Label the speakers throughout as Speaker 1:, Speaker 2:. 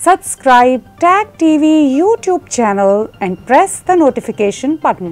Speaker 1: Subscribe Tag TV YouTube channel and press the notification button.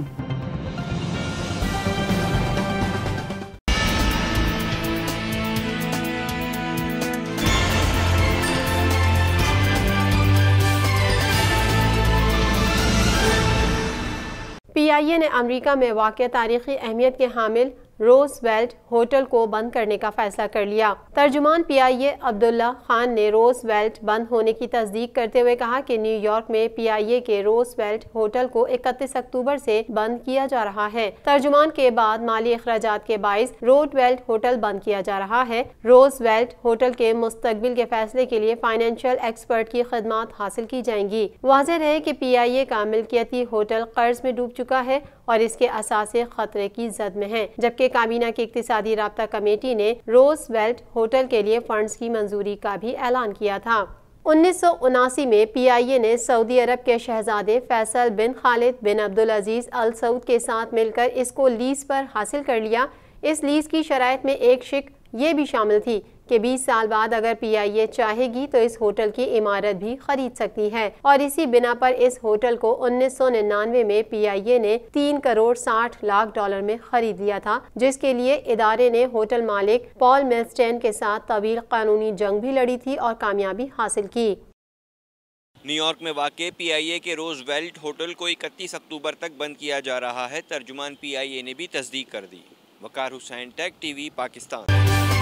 Speaker 2: PIA ने America में वाक़या तारीख़ी अहमियत के हामिल रोज़वेल्ट होटल को बंद करने का फैसला कर लिया। तर्जुमान PIA अब्दुल्ला खान ने रोज़वेल्ट बंद होने की तस्दीक करते हुए कहा कि न्यूयॉर्क में PIA के रोज़वेल्ट होटल को 31 अक्टूबर से बंद किया जा रहा है। तर्जुमान के बाद माली अखराजात के बाइस रोज़वेल्ट होटल बंद किया जा रहा है। रोज़वेल्ट होटल के मुस्तकबिल के फैसले के लिए फाइनेंशियल एक्सपर्ट की खदमात हासिल की जाएंगी। वाज़ेह है कि PIA का मिल्कियती होटल कर्ज में डूब चुका है और इसके असासे खतरे की जद में है, जबकि काबीना की इक्तिसादी राब्ता कमेटी ने रोज़वेल्ट होटल के लिए फंड्स की मंजूरी का भी ऐलान किया था। 1979 में PIA ने सऊदी अरब के शहजादे फैसल बिन खालिद बिन अब्दुल अजीज अल सऊद के साथ मिलकर इसको लीज पर हासिल कर लिया। इस लीज की शराइत में एक शिक ये भी शामिल थी कि 20 साल बाद अगर PIA चाहेगी तो इस होटल की इमारत भी खरीद सकती है और इसी बिना पर इस होटल को 1999 में PIA ने 3 करोड़ 60 लाख डॉलर में खरीद लिया था, जिसके लिए इदारे ने होटल मालिक पॉल मिल्स्टेन के साथ तवील कानूनी जंग भी लड़ी थी और कामयाबी हासिल की।
Speaker 3: न्यूयॉर्क में वाक़े PIA के रोज़वेल्ट होटल को 31 अक्टूबर तक बंद किया जा रहा है। तर्जुमान PIA ने भी तस्दीक कर दी। Waqar Hussain, Tag TV, Pakistan.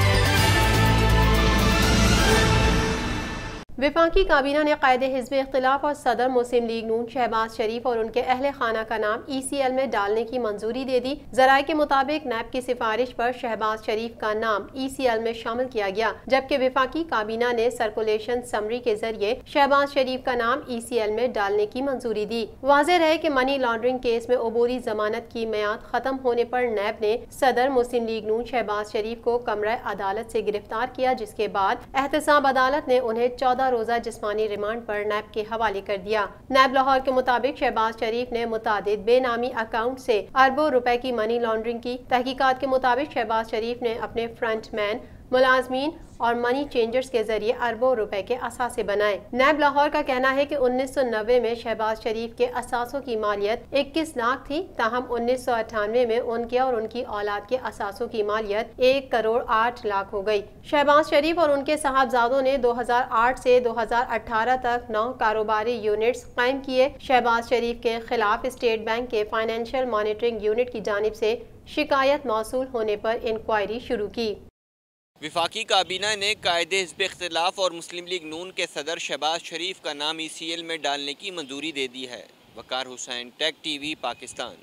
Speaker 2: वफाकी काबीना ने कायदे हिज़्ब इख्तिलाफ और सदर मुस्लिम लीग नून शहबाज शरीफ और उनके अहले खाना का नाम ECL में डालने की मंजूरी दे दी। ज़राए के मुताबिक नैब की सिफारिश पर शहबाज शरीफ का नाम ECL में शामिल किया गया, जबकि वफाकी काबीना ने सर्कुलेशन समरी के जरिए शहबाज शरीफ का नाम ECL में डालने की मंजूरी दी। वाज़ेह है कि मनी लॉन्ड्रिंग केस में अबूरी जमानत की मियाद खत्म होने पर नैब ने सदर मुस्लिम लीग नून शहबाज शरीफ को कमरा अदालत से गिरफ्तार किया, जिसके बाद एहतसाब अदालत ने उन्हें 14 रोजा जिस्मानी रिमांड पर नैब के हवाले कर दिया। नैब लाहौर के मुताबिक शहबाज शरीफ ने मुतादिद बेनामी अकाउंट से अरबों रुपए की मनी लॉन्ड्रिंग की। तहकीकात के मुताबिक शहबाज शरीफ ने अपने फ्रंटमैन, मुलाजमीन और मनी चेंजर्स के जरिए अरबों रुपए के असासे बनाए। नैब लाहौर का कहना है कि 1990 में शहबाज शरीफ के असासों की मालियत 21 लाख थी, ताहम 1998 में उनके और उनकी औलाद के असासों की मालियत 1 करोड़ 8 लाख हो गई। शहबाज शरीफ और उनके साहबजादों ने 2008 से 2018 तक 9 कारोबारी यूनिट्स कायम किए। शहबाज शरीफ के खिलाफ स्टेट बैंक के फाइनेंशियल मॉनिटरिंग यूनिट की जानिब से शिकायत मौसूल होने पर इंक्वायरी शुरू की।
Speaker 3: वफाकी काबीना ने कायदे हिज़्ब इख्तिलाफ और मुस्लिम लीग नून के सदर शहबाज शरीफ का नाम ECL में डालने की मंजूरी दे दी है। Waqar Hussain, Tag TV, Pakistan.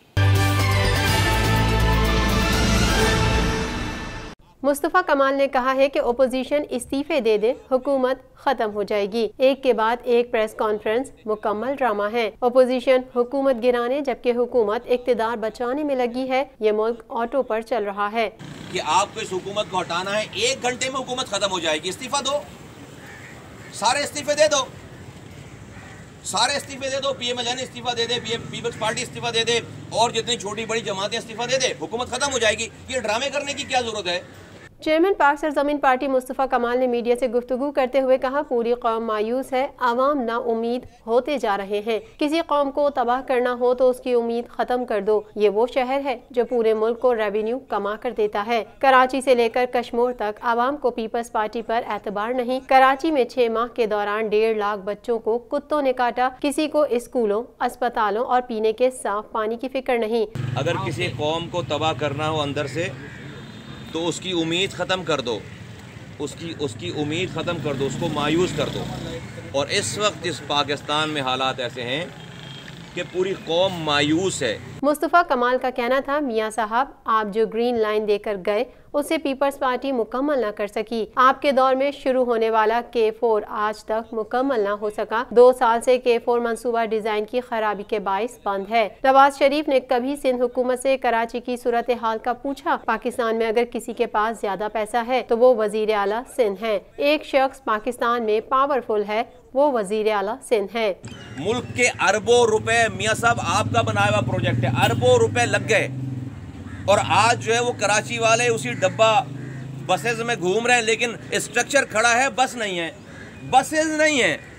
Speaker 2: मुस्तफ़ा कमाल ने कहा है कि ओपोजिशन इस्तीफे दे दे, हुकूमत खत्म हो जाएगी। एक के बाद एक प्रेस कॉन्फ्रेंस मुकम्मल ड्रामा है। ओपोजिशन हुकूमत गिराने जबकि हुकूमत इक़्तिदार बचाने में लगी है। ये मुल्क ऑटो पर चल रहा है
Speaker 4: कि आपको इस हुकूमत को हटाना है, 1 घंटे में हुकूमत खत्म हो जाएगी। इस्तीफा दो, सारे इस्तीफे दे दो, सारे इस्तीफे दे दो। PMLN इस्तीफा दे दे, पीपल्स पार्टी इस्तीफा दे दे और जितनी छोटी बड़ी जमातें इस्तीफा दे दे, हुकूमत खत्म हो जाएगी। ये ड्रामे करने की क्या जरूरत है?
Speaker 2: चेयरमैन पाक सरजमीन पार्टी मुस्तफ़ा कमाल ने मीडिया से गुफ्तगू करते हुए कहा, पूरी कौम मायूस है, आवाम नाउमीद होते जा रहे हैं। किसी कौम को तबाह करना हो तो उसकी उम्मीद खत्म कर दो। ये वो शहर है जो पूरे मुल्क को रेवेन्यू कमा कर देता है। कराची से लेकर कश्मीर तक आवाम को पीपल्स पार्टी पर एतबार नहीं। कराची में 6 माह के दौरान 1.5 लाख बच्चों को कुत्तों ने काटा। किसी को स्कूलों, अस्पतालों और पीने के साफ पानी की फिक्र नहीं।
Speaker 4: अगर किसी कौम को तबाह करना हो अंदर से तो उसकी उम्मीद ख़त्म कर दो, उसकी उम्मीद ख़त्म कर दो, उसको मायूस कर दो। और इस वक्त इस पाकिस्तान में हालात ऐसे हैं कि पूरी कौम मायूस है।
Speaker 2: मुस्तफ़ा कमाल का कहना था, मियाँ साहब आप जो ग्रीन लाइन देकर गए उसे पीपल्स पार्टी मुकम्मल न कर सकी। आपके दौर में शुरू होने वाला K4 आज तक मुकम्मल न हो सका। 2 साल से K4 मंसूबा डिजाइन की खराबी के बाइस बंद है। नवाज शरीफ ने कभी सिंध हुकूमत से कराची की सूरत हाल का पूछा? पाकिस्तान में अगर किसी के पास ज्यादा पैसा है तो वो वजीर आला सिंध है। एक शख्स पाकिस्तान में पावरफुल है, वो वजीर आला सिंध है।
Speaker 4: मुल्क के अरबों रुपए, मियाँ साहब आपका बनाया हुआ प्रोजेक्ट है, अरबों रुपए लग गए और आज जो है वो कराची वाले उसी डब्बा बसेज में घूम रहे हैं, लेकिन स्ट्रक्चर खड़ा है, बस नहीं है, बसेज नहीं है।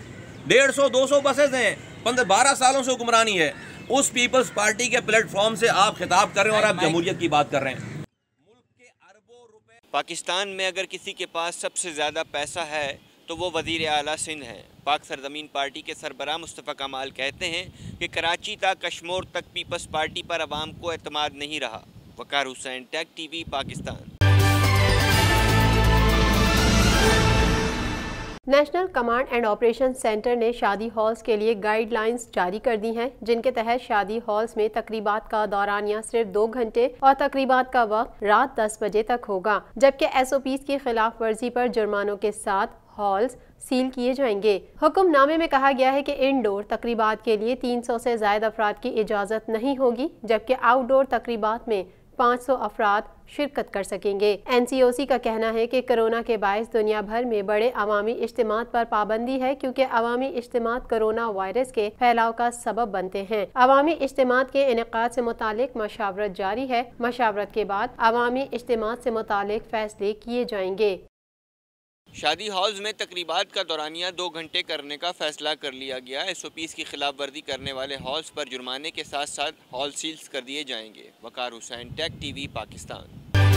Speaker 4: 150-200 बसेज हैं, 12 सालों से हुक्मरानी है। उस पीपल्स पार्टी के प्लेटफॉर्म से आप खिताब कर रहे हैं और आप जमहूरियत की बात कर रहे हैं।
Speaker 3: पाकिस्तान में अगर किसी के पास सबसे ज़्यादा पैसा है तो वो वज़ीर आला सिंध हैं। पाक सरजमीन पार्टी के सरबराह मुस्तफ़ा कमाल कहते हैं कि कराची तक कश्मीर तक पीपल्स पार्टी पर अवाम को एतमाद नहीं रहा। Waqar Hussain, Tag TV, Pakistan.
Speaker 2: National Command and Operation Centre ने शादी हॉल्स के लिए गाइडलाइंस जारी कर दी हैं, जिनके तहत शादी हॉल्स में तकरीबात का दौरानिया सिर्फ 2 घंटे और तकरीबात का वक्त रात 10 बजे तक होगा, जबकि SOPs की खिलाफ वर्जी पर जुर्मानों के साथ हॉल्स सील किए जाएंगे। हुक्मनामे में कहा गया है कि इनडोर तकरीबात के लिए 300 से ज़ायद अफराद की इजाज़त नहीं होगी, जबकि आउटडोर तकरीबात में 500 अफराद शिरकत कर सकेंगे। NCOC का कहना है कि कोरोना के बायस दुनिया भर में बड़े अवामी इज्तिमात पर पाबंदी है, क्योंकि अवामी इज्तिमात कोरोना वायरस के फैलाव का सबब बनते हैं। अवामी इज्तिमात के इनेकाद से मुतालिक मशावरत जारी है। मशावरत के बाद अवामी इज्तिमात से मुतालिक फैसले किए जाएंगे।
Speaker 3: शादी हॉल्स में तकरीबात का दौरानिया 2 घंटे करने का फैसला कर लिया गया। SOPs की खिलाफ वर्जी करने वाले हॉल्स पर जुर्माने के साथ साथ हॉल सील्स कर दिए जाएंगे। Waqar Hussain, Tag TV, Pakistan.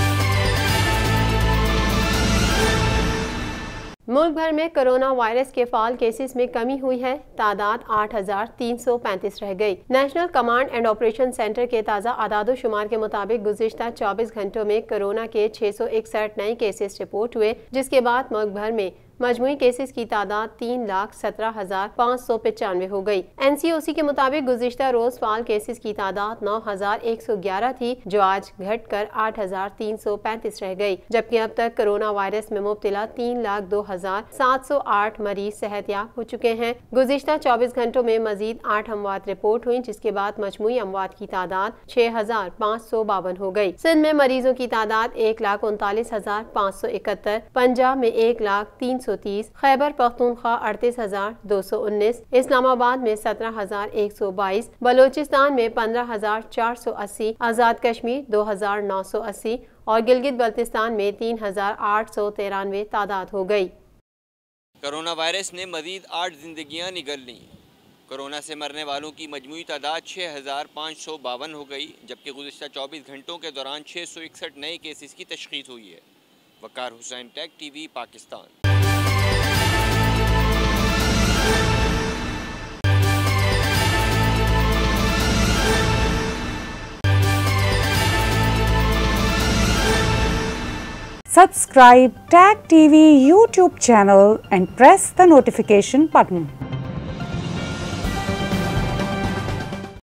Speaker 2: मुल्क भर में कोरोना वायरस के फाल केसेस में कमी हुई है। तादाद 8,335 रह गई। National Command and Operation Centre के ताज़ा आदादो शुमार के मुताबिक गुज़िश्ता 24 घंटों में कोरोना के 661 नए केसेस रिपोर्ट हुए, जिसके बाद मुल्क भर में मजमूई केसेस की तादाद 3,17,595 हो गई। NCOC के मुताबिक गुज़िश्ता रोज फाल केसेस की तादाद 9,111 थी, जो आज घटकर 8,335 रह गई, जबकि अब तक कोरोना वायरस में मुब्तला 3,02,708 मरीज सेहतयाब हो चुके हैं। गुज़िश्ता 24 घंटों में मजीद 8 अमवात रिपोर्ट हुई, जिसके बाद मजमूई अमवात की तादाद 6,552 हो गई। सिंध में मरीजों की तादाद 1,39,571, पंजाब में 1,03,330, खैबर पख्तूनख्वा 38,219, इस्लामाबाद में 17,122, बलोचिस्तान में 15,480, आज़ाद कश्मीर 2,980 और गिलगित बल्तिस्तान में 3,893 तादाद हो गई।
Speaker 3: कोरोना वायरस ने मजीद 8 जिंदगियां निगल ली। कोरोना से मरने वालों की मजमूई तादाद 6,552 हो गई, जबकि गुज़िश्ता 24 घंटों के दौरान 661 नए केसेस की तशख़ीस हुई है। Waqar Hussain, Tag TV, Pakistan.
Speaker 1: Subscribe Tag TV YouTube channel and press the notification button.